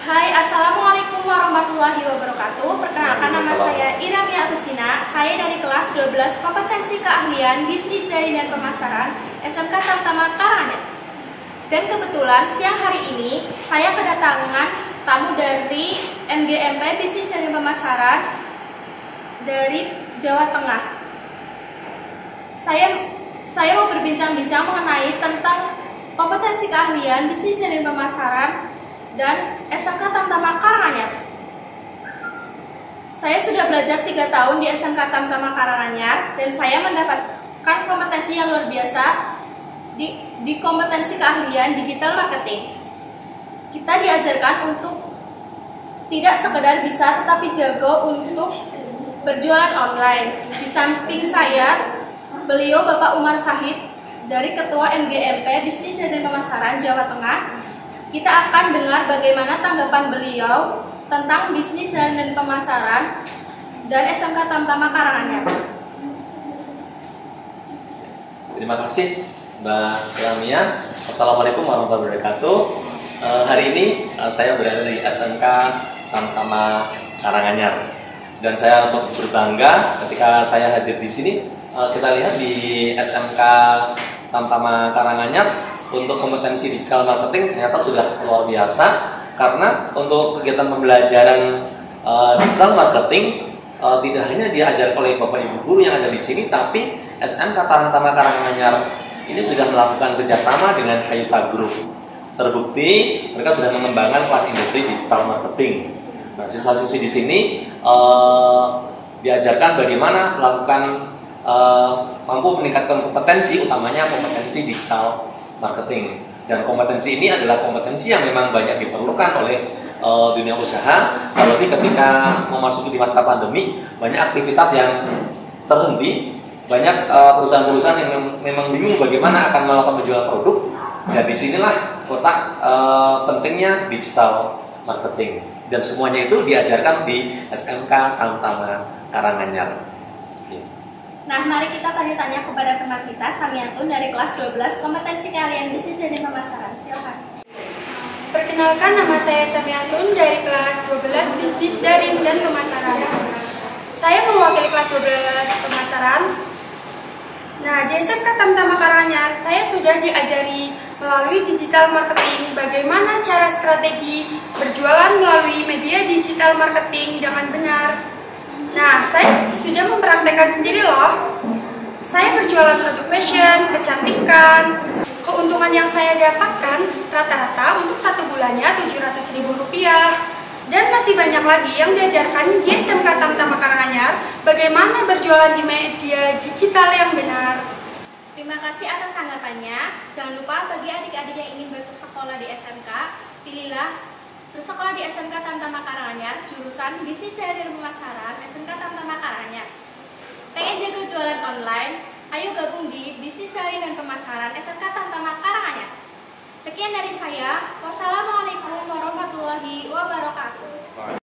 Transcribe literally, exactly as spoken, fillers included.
Hai, Assalamualaikum warahmatullahi wabarakatuh. Perkenalkan, nama saya Iramia Agustina. Saya dari kelas dua belas Kompetensi Keahlian Bisnis Daring dan Pemasaran S M K Tamtama Karanganyar. Dan kebetulan siang hari ini saya kedatangan tamu dari M G M P Bisnis Daring Pemasaran dari Jawa Tengah. Saya saya mau berbincang-bincang mengenai tentang kompetensi keahlian bisnis daring pemasaran dan S M K Tamtama Karanganyar. Saya sudah belajar tiga tahun di S M K Tamtama Karanganyar dan saya mendapatkan kompetensi yang luar biasa di, di kompetensi keahlian digital marketing. Kita diajarkan untuk tidak sekedar bisa tetapi jago untuk berjualan online. Di samping saya, beliau Bapak Umar Sahid dari Ketua M G M P Bisnis dan Pemasaran Jawa Tengah. Kita akan dengar bagaimana tanggapan beliau tentang bisnis dan pemasaran dan S M K Tamtama Karanganyar. Terima kasih Mbak Lamia. Assalamualaikum warahmatullahi wabarakatuh. Uh, hari ini uh, saya berada di S M K Tamtama Karanganyar dan saya berbangga ketika saya hadir di sini. Uh, kita lihat di S M K Tamtama Karanganyar untuk kompetensi digital marketing ternyata sudah luar biasa, karena untuk kegiatan pembelajaran uh, digital marketing uh, tidak hanya diajar oleh Bapak Ibu guru yang ada di sini, tapi S M K Tamtama Karanganyar ini sudah melakukan kerjasama dengan Hayuta Group. Terbukti mereka sudah mengembangkan kelas industri digital marketing. Nah, siswa-siswi di sini uh, diajarkan bagaimana melakukan uh, mampu meningkatkan kompetensi, utamanya kompetensi digital marketing. Dan kompetensi ini adalah kompetensi yang memang banyak diperlukan oleh uh, dunia usaha. Terlebih ketika memasuki di masa pandemi, banyak aktivitas yang terhenti, banyak uh, perusahaan-perusahaan yang mem memang bingung bagaimana akan melakukan penjualan produk. Dan disinilah kotak uh, pentingnya digital marketing. Dan semuanya itu diajarkan di S M K Tamtama Karanganyar. Nah, mari kita tanya-tanya kepada teman kita, Samiatun dari kelas dua belas Kompetensi Keahlian Bisnis dan Pemasaran. Silakan. Perkenalkan, nama saya Samiatun dari kelas dua belas Bisnis Daring dan Pemasaran. Saya mewakili kelas dua belas Pemasaran. Nah, di S M K Tamtama Karanganyar, saya sudah diajari melalui digital marketing bagaimana cara strategi berjualan melalui media digital marketing dengan benar. Nah, saya sudah mempraktekkan sendiri loh. Saya berjualan produk fashion, kecantikan. Keuntungan yang saya dapatkan rata-rata untuk satu bulannya tujuh ratus ribu rupiah. Dan masih banyak lagi yang diajarkan di S M K Tamtama Karanganyar bagaimana berjualan di media digital yang benar. Terima kasih atas tanggapannya. Jangan lupa bagi adik-adik yang ingin bersekolah di S M K, pilihlah bersekolah di S M K Tamtama Karanganyar, jurusan Bisnis dan Pemasaran S M K Tamtama Karanganyar. Pengen jago jualan online? Ayo gabung di Bisnis dan Pemasaran S M K Tamtama Karanganyar. Sekian dari saya. Wassalamualaikum warahmatullahi wabarakatuh.